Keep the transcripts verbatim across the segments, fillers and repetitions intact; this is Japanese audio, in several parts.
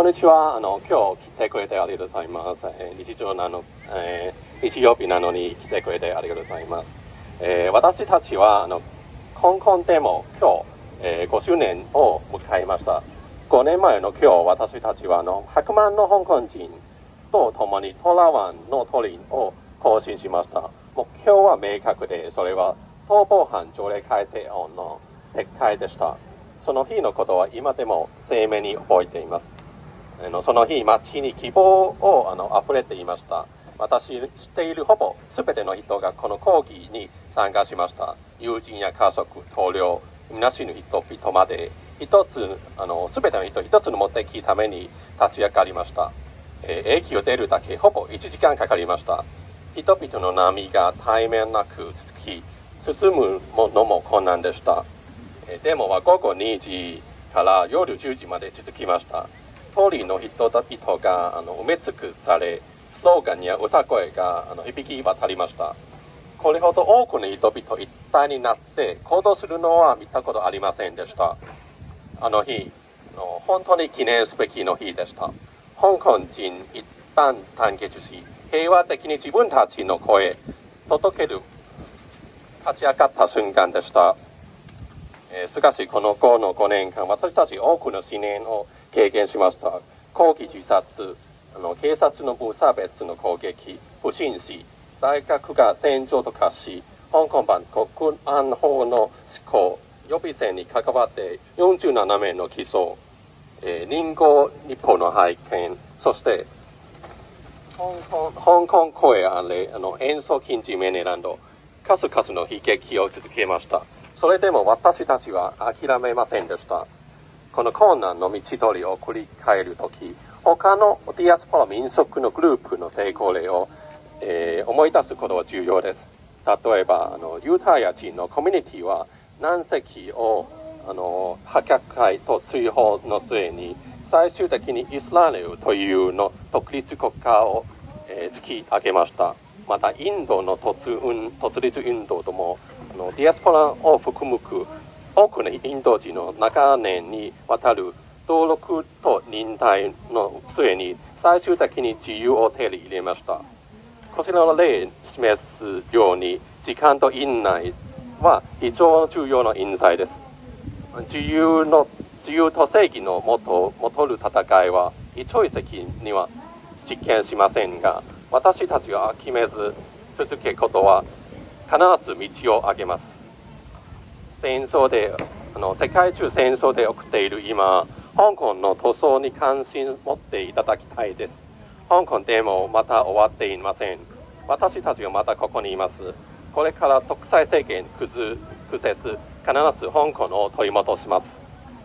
んにちは。あの今日来てくれてありがとうございます。えー、日常なの、えー、日曜日なのに来てくれてありがとうございます。えー、私たちはあの香港でも今日、えー、ごしゅうねんを迎えました。ごねんまえの今日、私たちはあのひゃくまんの香港人と共にトラワンの鳥居を行進しました。目標は明確で、それは逃亡犯条例改正案の撤回でした。その日のことは今でも鮮明に覚えています。あのその日、街に希望をあの溢れていました。私知っているほぼ全ての人がこの抗議に参加しました。友人や家族、同僚、皆しぬ人々まで一つあの全ての人一つの目的ために立ち上がりました。えー、駅を出るだけほぼいちじかんかかりました。人々の波が対面なく続き、進むのも困難でした。えー、デモは午後にじから夜じゅうじまで続きました。通りの人々があの埋め尽くされ、スローガンや歌声があの響き渡りました。これほど多くの人々一体になって行動するのは見たことありませんでした。あの日、本当に記念すべきの日でした。香港人一旦団結し、平和的に自分たちの声、届ける、立ち上がった瞬間でした。えー、しかし、この後のごねんかん、私たち多くの試練を経験しました。抗議自殺、あの警察の無差別の攻撃、不審死、大学が戦場と化し、香港版国安法の施行、予備選に関わってよんじゅうななめいの起訴、えー、リンゴ日報の拝見、そして香港、香港声あれあの演奏禁止命令など数々の悲劇を続けました。それでも私たちは諦めませんでした。この困難の道のりを繰り返るとき、他のディアスポラ民族のグループの成功例を、えー、思い出すことは重要です。例えばあのユダヤ人のコミュニティは何隻をあの破却会と追放の末に最終的にイスラエルというの独立国家を、えー、突き上げました。またインドの 突, 突立運動ともあのディアスポラを含む多くのインド人の長年にわたる登録と忍耐の末に最終的に自由を手に入れました。こちらの例を示すように時間と院内は非常重要な因材です。自由の自由と正義のもともとる戦いは一朝一夕には実現しませんが、私たちが決めず続けることは必ず道を上げます。戦争であの世界中戦争で起きている今、香港の塗装に関心を持っていただきたいです。香港でもまた終わっていません。私たちはまたここにいます。これから独裁政権崩せず、必ず香港を取り戻します。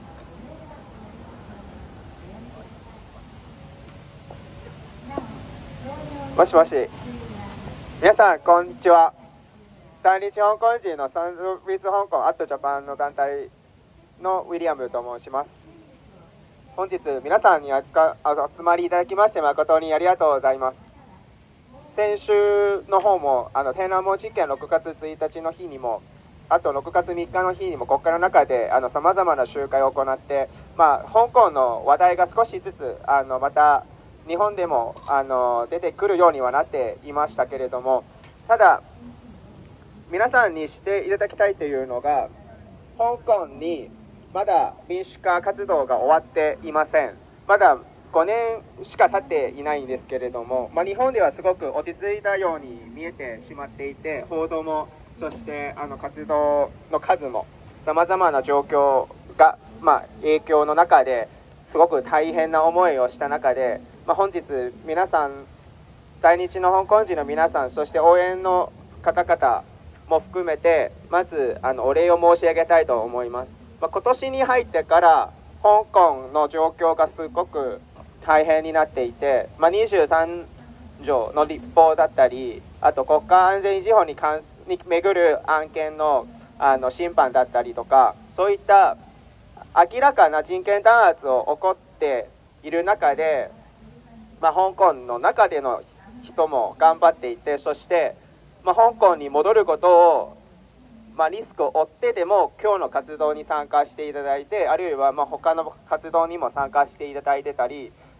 もしもし、皆さんこんにちは。在日香港人のサンズ・ウィズ・香港・アット・ジャパンの団体のウィリアムと申します。本日皆さんにお集まりいただきまして誠にありがとうございます。先週の方もあの天安門事件ろくがつついたちの日にも、あとろくがつみっかの日にも国会の中でさまざまな集会を行って、まあ、香港の話題が少しずつあのまた日本でもあの出てくるようにはなっていましたけれども、ただ皆さんにしていただきたいというのが、香港にまだ民主化活動が終わっていません。まだごねんしか経っていないんですけれども、まあ、日本ではすごく落ち着いたように見えてしまっていて、報道もそしてあの活動の数もさまざまな状況が、まあ、影響の中ですごく大変な思いをした中で、まあ、本日皆さん、在日の香港人の皆さん、そして応援の方々も含めてまずあのお礼を申し上げたいと思います。まあ、今年に入ってから香港の状況がすごく大変になっていて、まあ、にじゅうさんじょうの立法だったり、あと国家安全維持法に関すに巡る案件のあの審判だったりとか、そういった明らかな人権弾圧を起こっている中で、まあ、香港の中での人も頑張っていて、そして、まあ、香港に戻ることを、まあ、リスクを負ってでも今日の活動に参加していただいて、あるいはまあ他の活動にも参加していただいてたり、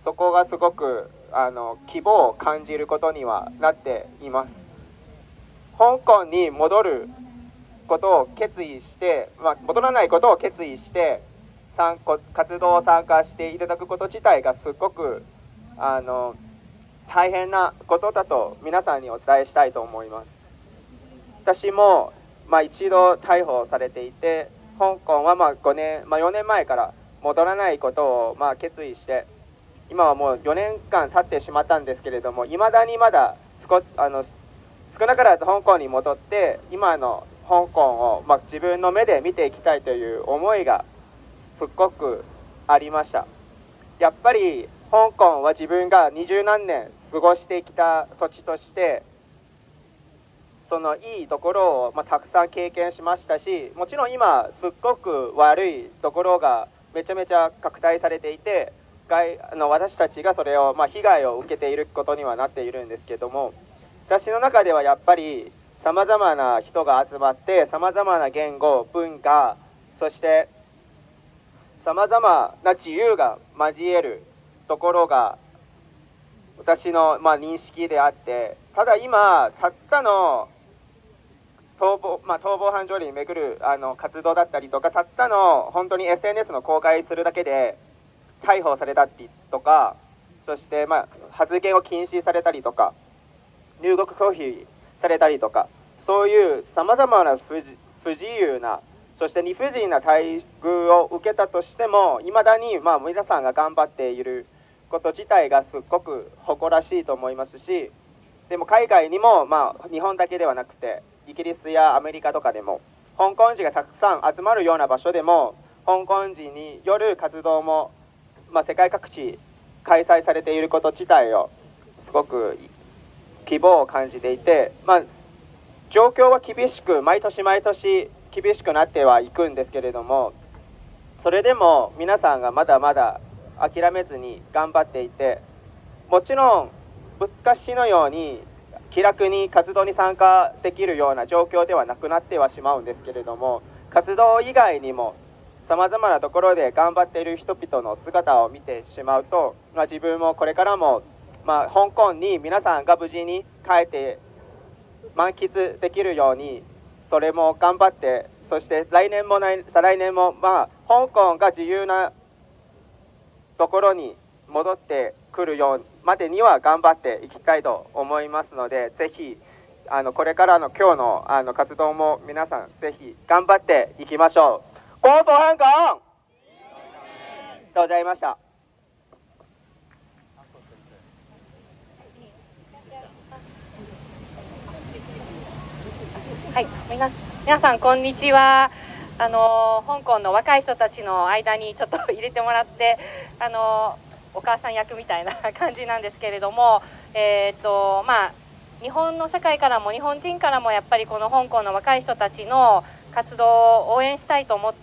そこがすごくあの希望を感じることにはなっています。香港に戻ることを決意して、まあ、戻らないことを決意して参活動を参加していただくこと自体がすごくあの大変なことだと皆さんにお伝えしたいと思います。私も、まあ、一度逮捕されていて、香港はまあごねん、まあ、よねんまえから戻らないことをまあ決意して、今はもうよねんかん経ってしまったんですけれども、いまだにまだ少あの少なからず香港に戻って今の香港を、まあ、自分の目で見ていきたいという思いがすっごくありました。やっぱり香港は自分が二十何年過ごしてきた土地としてそのいいところを、まあ、たくさん経験しましたし、もちろん今すっごく悪いところがめちゃめちゃ拡大されていて、外あの私たちがそれを、まあ、被害を受けていることにはなっているんですけども、私の中ではやっぱりさまざまな人が集まってさまざまな言語、文化、そしてさまざまな自由が交えるところが私の、まあ、認識であって、ただ今たったの逃亡、まあ、逃亡犯条例に巡るあの活動だったりとか、たったの本当に エスエヌエス の公開するだけで逮捕されたりとか、そして、まあ、発言を禁止されたりとか、入国拒否されたりとか、そういうさまざまな不自由な、そして理不尽な待遇を受けたとしても、いまだに、まあ、皆さんが頑張っていること自体がすっごく誇らしいと思いますし、でも海外にも、まあ、日本だけではなくてイギリスやアメリカとかでも香港人がたくさん集まるような場所でも香港人による活動も、まあ、世界各地開催されていること自体をすごく希望を感じていて、まあ、状況は厳しく毎年毎年厳しくなってはいくんですけれども、それでも皆さんがまだまだ諦めずに頑張っていて、もちろん昔のように気楽に活動に参加できるような状況ではなくなってはしまうんですけれども、活動以外にもさまざまなところで頑張っている人々の姿を見てしまうと、まあ、自分もこれからも、まあ、香港に皆さんが無事に帰って満喫できるようにそれも頑張って、そして来年も再来年も、まあ、香港が自由なところに戻ってくるようまでには頑張っていきたいと思いますので、ぜひあのこれからの今日のあの活動も皆さんぜひ頑張っていきましょう。香港香港ありがとうございました。 はい、皆皆さんこんにちは。あの香港の若い人たちの間にちょっと入れてもらって、あのお母さん役みたいな感じなんですけれども、えーとまあ、日本の社会からも日本人からもやっぱりこの香港の若い人たちの活動を応援したいと思って、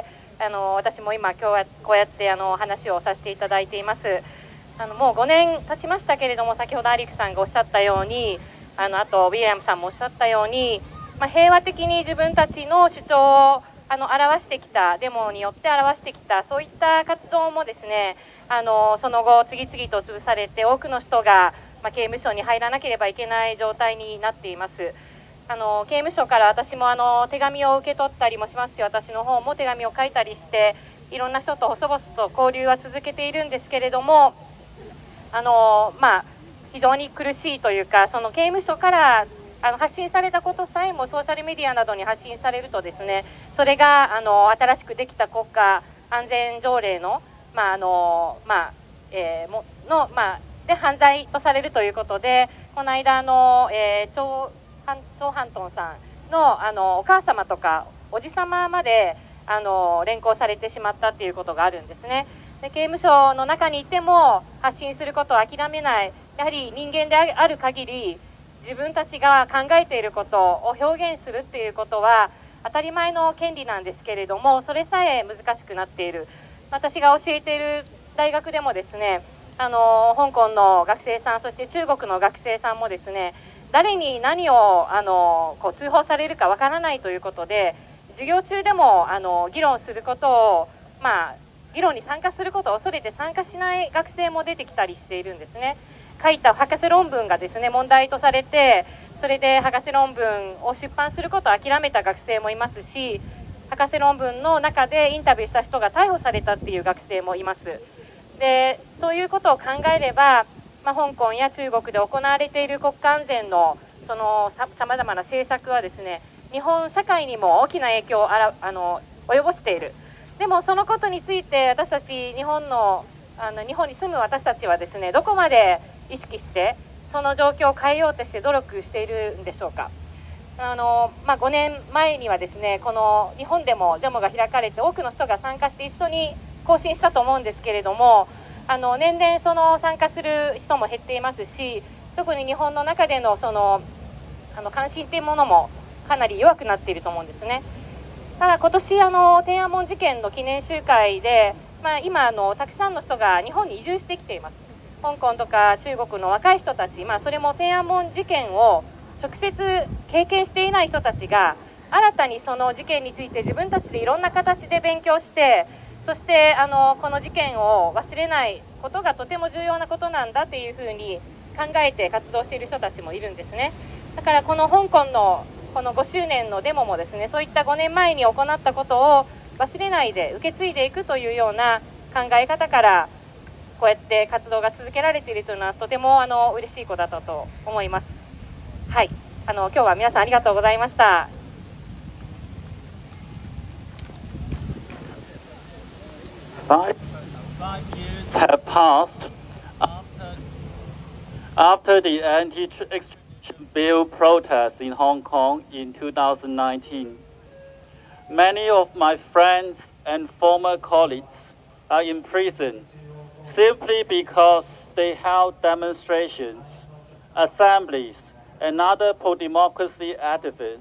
あの私も今今日はこうやってあの話をさせていただいています。あのもうごねん経ちましたけれども、先ほどアリクさんがおっしゃったように、あのあとウィリアムさんもおっしゃったように、まあ、平和的に自分たちの主張をあの表してきた、デモによって表してきたそういった活動もですね、あのその後次々と潰されて多くの人が、まあ、刑務所に入らなければいけない状態になっています。あの刑務所から私もあの手紙を受け取ったりもしますし、私の方も手紙を書いたりしていろんな人と細々と交流は続けているんですけれども、あの、まあ、非常に苦しいというか、その刑務所からあの発信されたことさえもソーシャルメディアなどに発信されるとですね、それがあの新しくできた国家安全条例の、まああのまあえー、もの、まあ、で犯罪とされるということで、この間の、えー、チョーハントンさん の, あのお母様とかおじ様まであの連行されてしまったということがあるんですね。で刑務所の中にいても発信することを諦めない、やはり人間である限り自分たちが考えていることを表現するっていうことは当たり前の権利なんですけれども、それさえ難しくなっている。私が教えている大学でもですね、あの香港の学生さん、そして中国の学生さんもですね、誰に何をあのこう通報されるかわからないということで、授業中でもあの議論することを、まあ、 議論に参加することを恐れて参加しない学生も出てきたりしているんですね。書いた博士論文がですね問題とされて、それで博士論文を出版することを諦めた学生もいますし、博士論文の中でインタビューした人が逮捕されたっていう学生もいます。でそういうことを考えれば、まあ、香港や中国で行われている国家安全のそのさまざまな政策はですね、日本社会にも大きな影響をあらあの及ぼしている。でもそのことについて私たち日本のあの日本に住む私たちはですね、どこまで意識してその状況を変えようとして努力しているんでしょうか。あの、まあ、ごねんまえにはですね、この日本でもデモが開かれて多くの人が参加して一緒に行進したと思うんですけれども、あの年々その参加する人も減っていますし、特に日本の中でのそのあの関心というものもかなり弱くなっていると思うんですね。ただ今年あの天安門事件の記念集会で、まあ、今あのたくさんの人が日本に移住してきています。香港とか中国の若い人たち、まあ、それも天安門事件を直接経験していない人たちが新たにその事件について自分たちでいろんな形で勉強して、そしてあのこの事件を忘れないことがとても重要なことなんだというふうに考えて活動している人たちもいるんですね。だからこの香港のこのごしゅうねんのデモもですね、そういったごねんまえに行ったことを忘れないで受け継いでいくというような考え方からこうやって活動が続けられているというのはとてもあの嬉しいことだったと思います。はい、あの今日は皆さんありがとうございました。 Five, five years have passed after, after the anti-extradition bill protests in Hong Kong in two thousand nineteen. Many of my friends and former colleagues are in prison simply because they held demonstrations, assemblies, and other pro-democracy activities.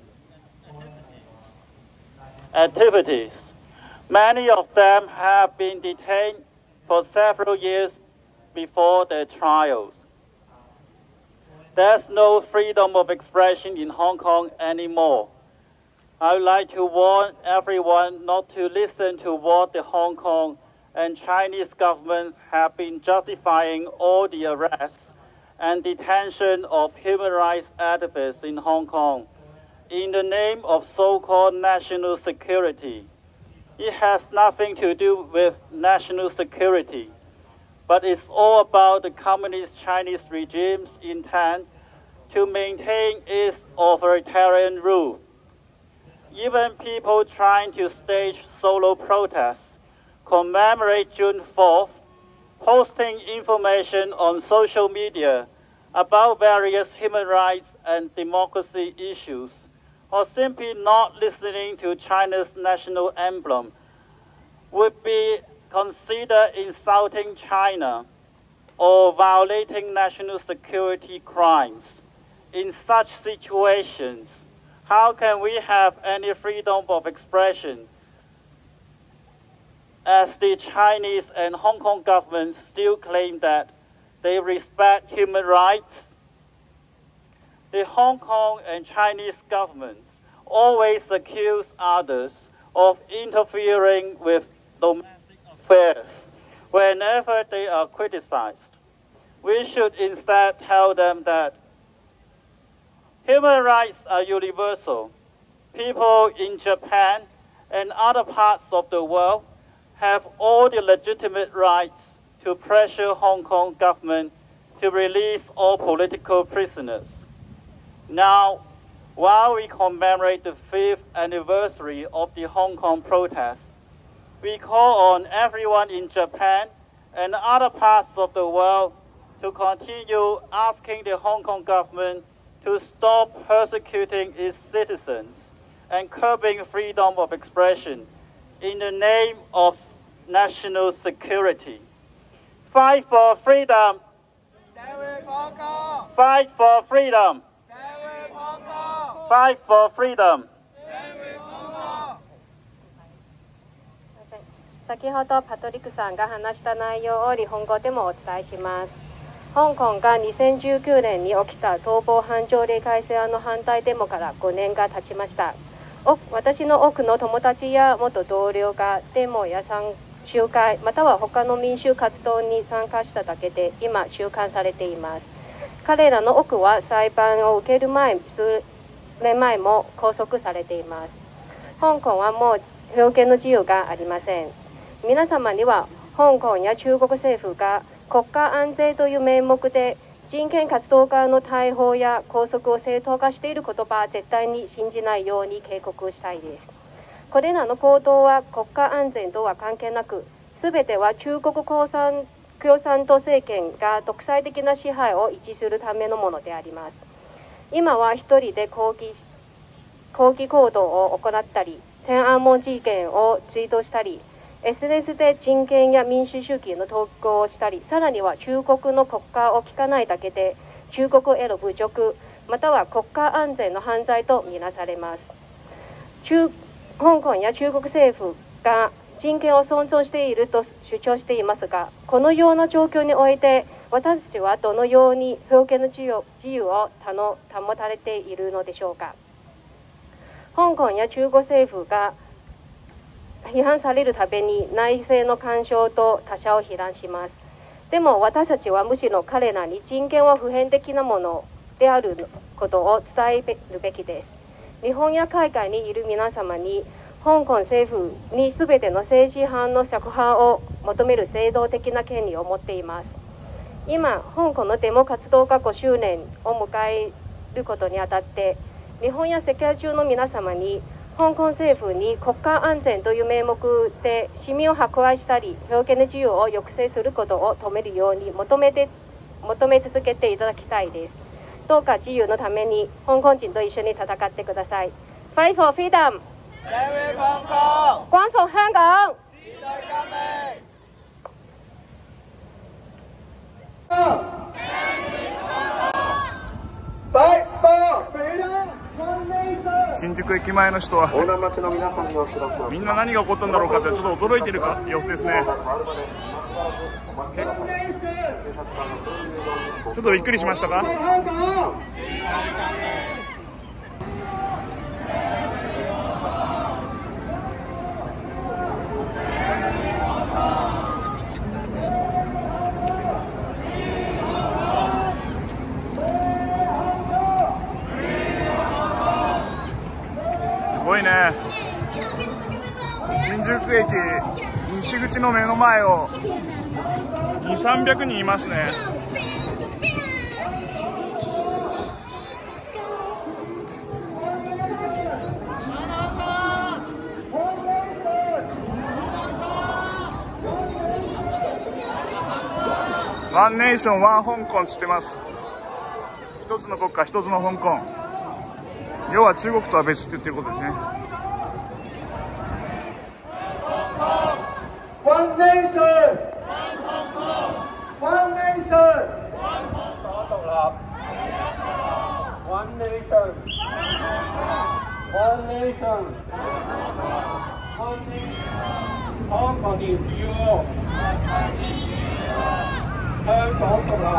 activities. Many of them have been detained for several years before their trials. There's no freedom of expression in Hong Kong anymore. I would like to warn everyone not to listen to what the Hong Kong and Chinese governments have been justifying all the arrests and detention of human rights activists in Hong Kong in the name of so-called national security. It has nothing to do with national security, but it's all about the Communist Chinese regime's intent to maintain its authoritarian rule. Even people trying to stage solo protests commemorate June fourth, posting information on social media about various human rights and democracy issues, or simply not listening to China's national emblem would be considered insulting China or violating national security crimes. In such situations, how can we have any freedom of expression as the Chinese and Hong Kong governments still claim that they respect human rights? The Hong Kong and Chinese governments always accuse others of interfering with domestic affairs whenever they are criticized. We should instead tell them that human rights are universal. People in Japan and other parts of the world have all the legitimate rights to pressure Hong Kong government to release all political prisoners. Now, while we commemorate the fifth anniversary of the Hong Kong protests, we call on everyone in Japan and other parts of the world to continue asking the Hong Kong government to stop persecuting its citizens and curbing freedom of expression in the name of national security. Fight for freedom. Stand with Hong Kong. Fight for freedom. Stand with Hong Kong. Fight for freedom. Stand with Hong Kong. 先ほどパトリックさんが話した内容を日本語でもお伝えします。香港がにせんじゅうきゅうねんに起きた逃亡犯条例改正案の反対デモからごねんが経ちました。私の多くの友達や元同僚がデモや参集会または他の民衆活動に参加しただけで今収監されています。彼らの多くは裁判を受ける前数年前も拘束されています。香港はもう表現の自由がありません。皆様には香港や中国政府が国家安全という名目で人権活動家の逮捕や拘束を正当化している言葉は絶対に信じないように警告したいです。これらの行動は国家安全とは関係なく、すべては中国共産共産党政権が独裁的な支配を維持するためのものであります。今は一人で抗議抗議行動を行ったり、天安門事件をツイートしたり、エスエヌエス で人権や民主主義の投稿をしたり、さらには中国の国家を聞かないだけで中国への侮辱または国家安全の犯罪とみなされます。中香港や中国政府が人権を尊重していると主張していますが、このような状況において私たちはどのように表現の自由自由を保たれているのでしょうか。香港や中国政府が批判されるたびに内政の干渉と他者を非難します。でも私たちはむしろ彼らに人権は普遍的なものであることを伝えるべきです。日本や海外にいる皆様に香港政府にすべての政治犯の釈放を求める正当的な権利を持っています。今、香港のデモ活動がごしゅうねんを迎えることにあたって、日本や世界中の皆様に香港政府に国家安全という名目で市民を迫害したり表現の自由を抑制することを止めるように求めて求め続けていただきたいです。どうか自由のために香港人と一緒に戦ってください。Fight for freedom! 光復香港！ 新宿駅前の人はみんな何が起こったんだろうかってちょっと驚いてるか様子ですね。ちょっとびっくりしましたか？すごいね。新宿駅西口の目の前をにせんさんびゃくにんいますね。ワンネーションワン香港って言ってます。一つの国家一つの香港、要は中国とは別って言ってることですね。 One nation, one nation, one nation, one nation, one nation. 香港的自由，香港獨立，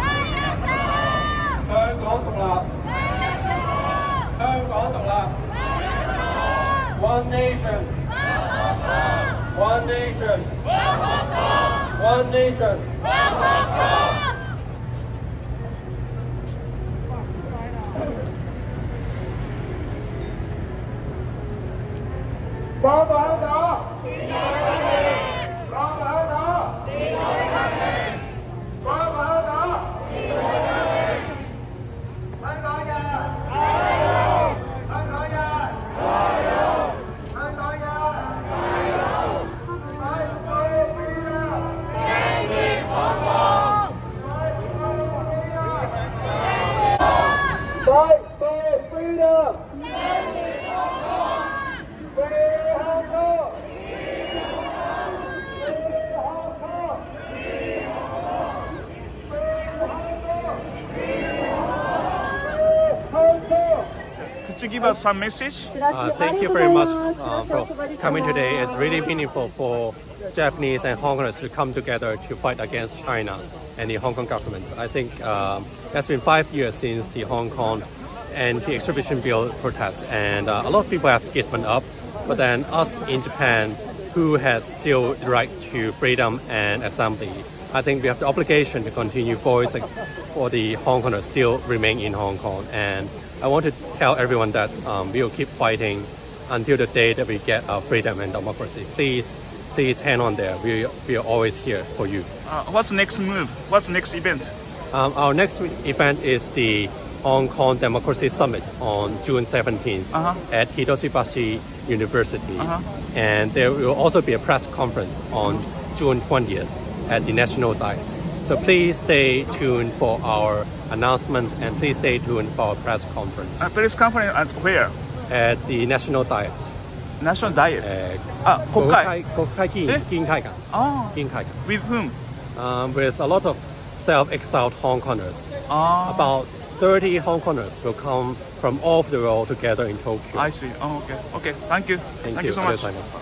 香港獨立，香港獨立。One nation, one nation, one nation. 光復香港！光復香港！光復香港！香港人！加油！香港人！加油！香港人！加油！ Fight for freedom! Standing Hong Kong! Fight for freedom! Standing Hong Kong! Free Hong Kong! Free Hong Kong! Free Hong Kong! Could you give us some message? Uh, thank you very much uh, for coming today. It's really meaningful for Japanese and Hong Kongers to come together to fight against China and the Hong Kong government. I think um, it's been five years since the Hong Kong anti-extradition bill protest, and uh, a lot of people have given up. But then us in Japan who has still the right to freedom and assembly. I think we have the obligation to continue voicing for the Hong Kongers still remain in Hong Kong. And I want to tell everyone that um, we will keep fighting until the day that we get our freedom and democracy. Please, please hang on there. We, we are always here for you. Uh, what's the next move? What's the next event? Um, our next event is the Hong Kong Democracy Summit on June seventeenth uh-huh. at Hitotsubashi University. Uh-huh. And there will also be a press conference on June twentieth at the National Diet. So please stay tuned for our announcements and please stay tuned for our press conference. Uh, press conference at where? At the National Diet. National Diet? Uh, ah, Kokkai. Kokkai Ginkaigan. Oh. Ginkaigan. With whom? Um, with a lot of self-exiled Hong Kongers. Oh. About thirty Hong Kongers will come from all over the world together in Tokyo. I see. Oh, okay. Okay. Thank you. Thank, Thank you. you so much.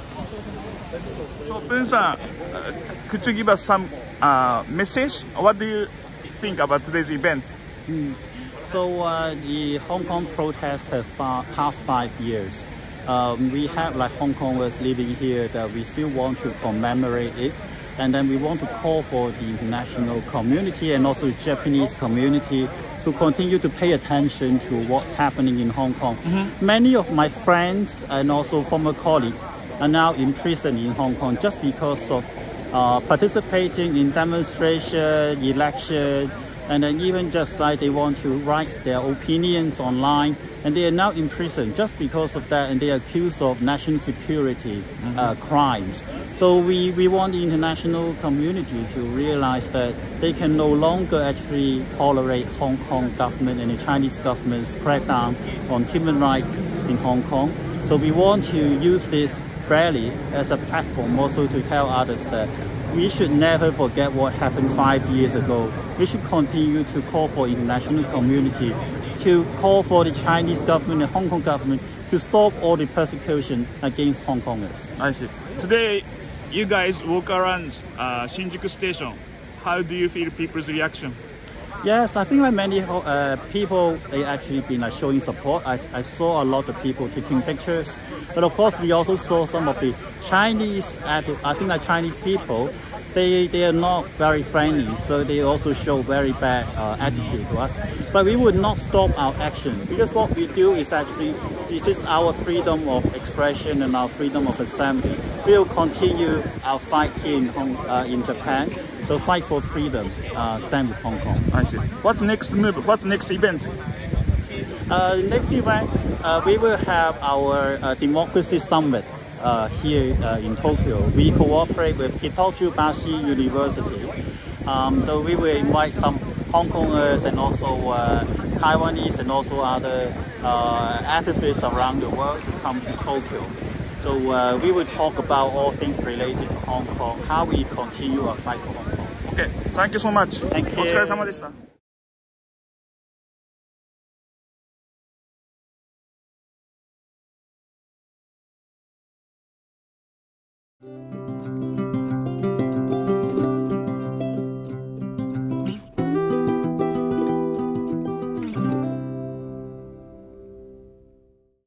So, Poon-san, uh, could you give us some uh, message? What do you think about today's event? Mm. So, uh, the Hong Kong protests have far, past five years. Um, we have like Hong Kongers living here that we still want to commemorate it. And then we want to call for the international community and also the Japanese community to continue to pay attention to what's happening in Hong Kong. Mm-hmm. Many of my friends and also former colleagues are now imprisoned in Hong Kong just because of uh, participating in demonstration, election, and then even just like they want to write their opinions online, and they are now in prison just because of that, and they are accused of national security mm-hmm. uh, crimes. So we, we want the international community to realize that they can no longer actually tolerate Hong Kong government and the Chinese government's crackdown on human rights in Hong Kong. So we want to use this rally as a platform also to tell others that we should never forget what happened five years ago. We should continue to call for international community, to call for the Chinese government and Hong Kong government to stop all the persecution against Hong Kongers. I see. Today, you guys walk around uh, Shinjuku Station. How do you feel people's reaction? Yes, I think like many uh, people, they actually been like, showing support. I, I saw a lot of people taking pictures. But of course, we also saw some of the Chinese, I think like Chinese people, they, they are not very friendly. So they also show very bad uh, attitude to us. But we would not stop our action because what we do is actually, it is our freedom of expression and our freedom of assembly. We will continue our fight here in, Hong, uh, in Japan. So fight for freedom, uh, stand with Hong Kong. I see. What's the next move? What's the next event? Uh, next event, uh, we will have our uh, Democracy Summit uh, here uh, in Tokyo. We cooperate with Hitotsubashi University. Um, so we will invite some Hong Kongers and also uh, Taiwanese and also other uh, activists around the world to come to Tokyo. So uh, we will talk about all things related to Hong Kong, how we continue our fight for Hong Kong. Okay, thank you so much. Thank you. お疲れ様でした。 Thank you.